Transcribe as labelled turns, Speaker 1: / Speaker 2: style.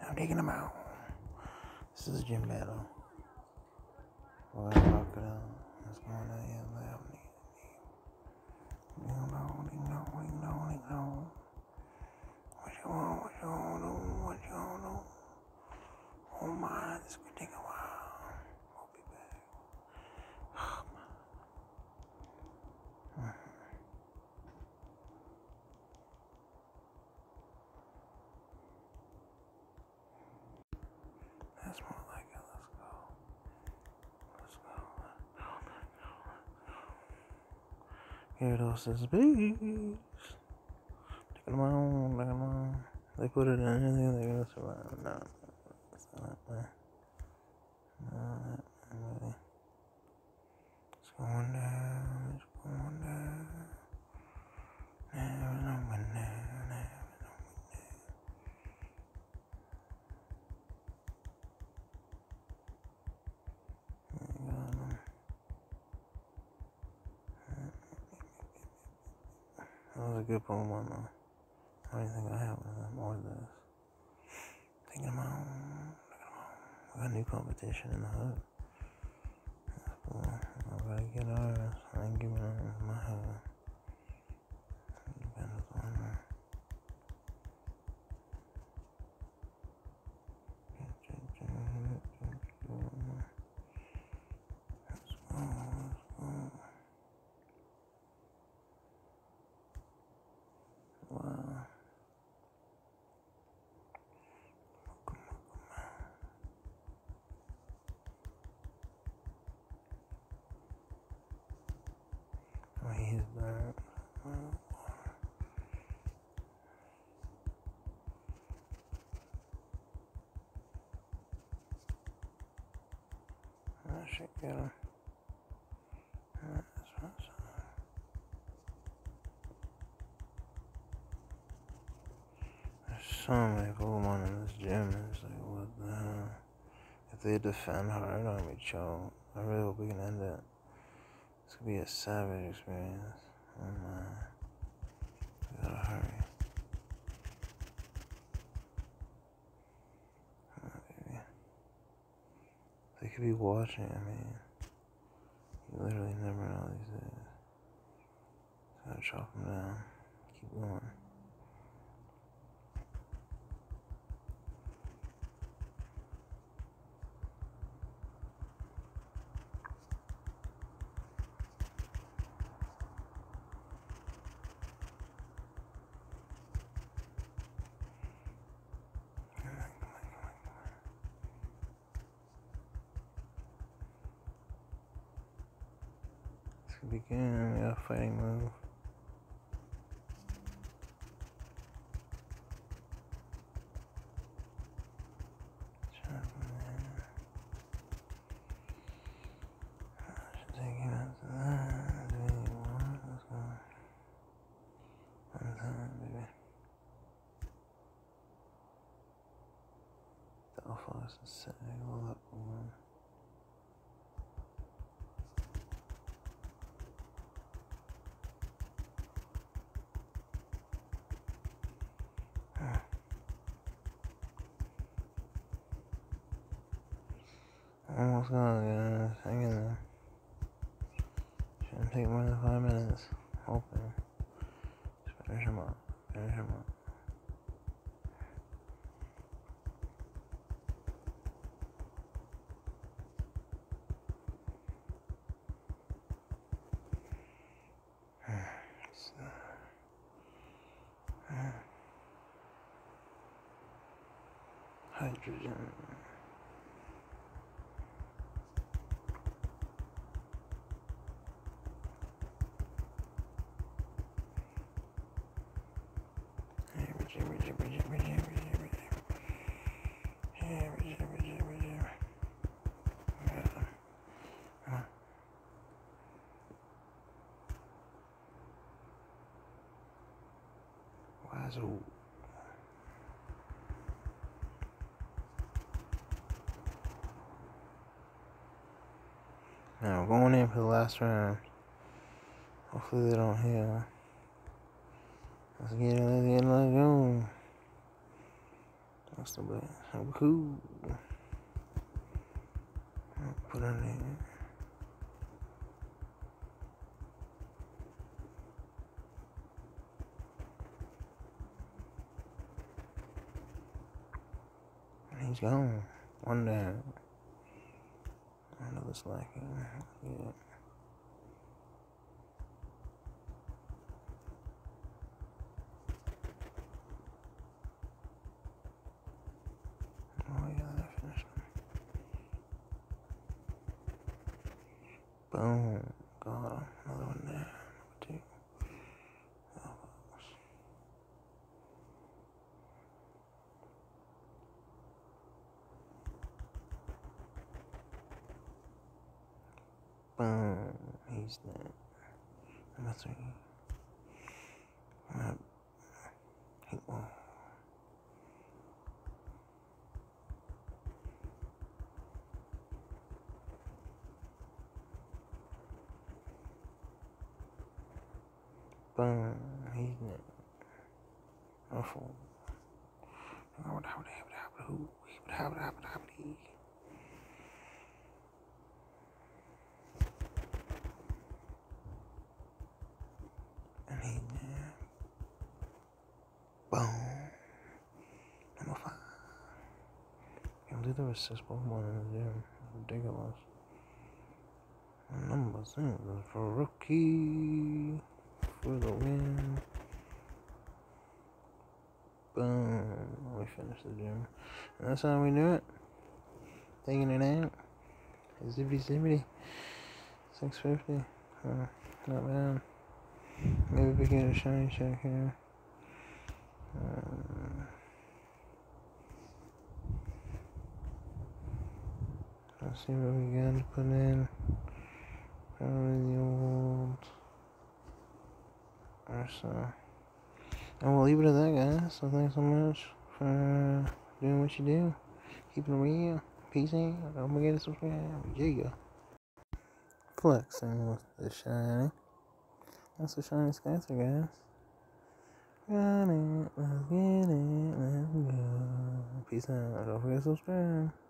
Speaker 1: I'm taking them out. This is a gym battle. We're gonna rock it out. Let's go on that. Ding dong. What you want? What you want? Oh my, this could take a while. We'll be back. Oh my. That's more like it. Let's go. Gyarados is beast. Taking them on. They put it in anything, they're gonna survive. No, that's not that way. Really. It's going down. Never know when. That was a good Pokemon though. I don't think I have more of this. Taking them out. We got new competition in the hut. That's cool. I gotta get ours. I ain't giving ours my hut. Depends on her. Let's go. Wow. Oh, he's there. I should get him. That's what I saw. There's so many Pokemon in this gym. It's like, what the hell? If they defend hard on me, Cho, I really hope we can end it. This could be a savage experience. Oh my. We gotta hurry. Come on, baby. They could be watching, I mean. You literally never know these days. Gotta chop them down. Keep going. Let's begin. We got a fighting move. Delphos and Sag all up one. Almost gone, guys. Hang in there. Shouldn't take more than 5 minutes. Hoping. Just finish him up. Hydrogen. Wazoo. Now we're going in for the last round. Hopefully they don't heal. Let's get it, let's go. Buster Blade. So cool. I'll put her there. He's gone. One down. Another slacker. Yeah. Oh yeah, that finished him. Boom. Got him. Another one there. Number 2. Boom. He's dead. Number 3. Oh. Boom. He's dead. Awful. And he's dead. Boom. Number 5. Can't believe there was 6 Pokemon in the gym. Ridiculous. Number 6 is for Rookie for the win. Boom. We finished the gym. And that's how we do it. Taking it out. Zippity. 650. Not bad. Maybe we can get a shiny check here. Let's see what we got to put in. Probably the old. Or so. And we'll leave it at that, guys. So thanks so much for doing what you do. Keeping it real. Peace out. Don't forget to subscribe. Yeah. Flexing with the shiny. That's the shiny Skyzer, guys. Got it. Let's get it. Let's go. Peace out. Don't forget to subscribe.